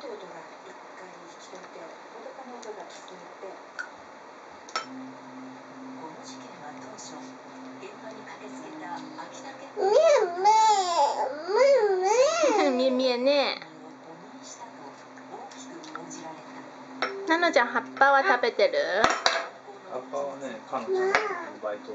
見え見えね。なのちゃん、葉っぱは食べてる？ 葉っぱはね、彼女のバイト。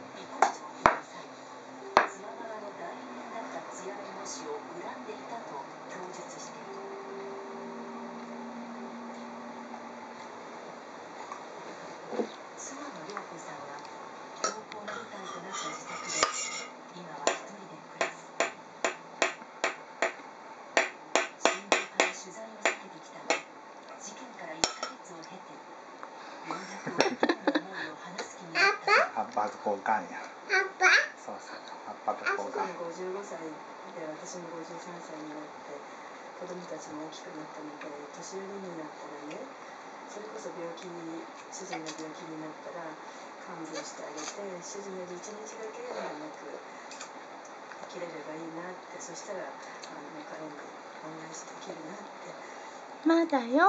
葉っぱと交換や。そうそう、葉っぱと交換。 55歳で私も53歳になって子供たちも大きくなったので、年寄りになったらね、それこそ主人が病気になったら看病してあげて、主人より1日だけ長く生きれればいいなって、そしたら彼に恩返しできるなって。 まだよ。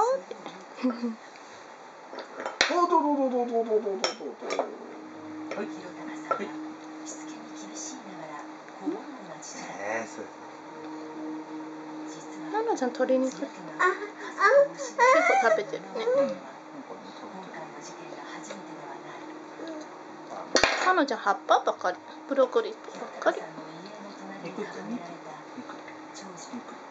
はい。 なのちゃん、鶏肉結構食べてるね。なのちゃん、葉っぱばっかり、ブロッコリーばっかり。 肉。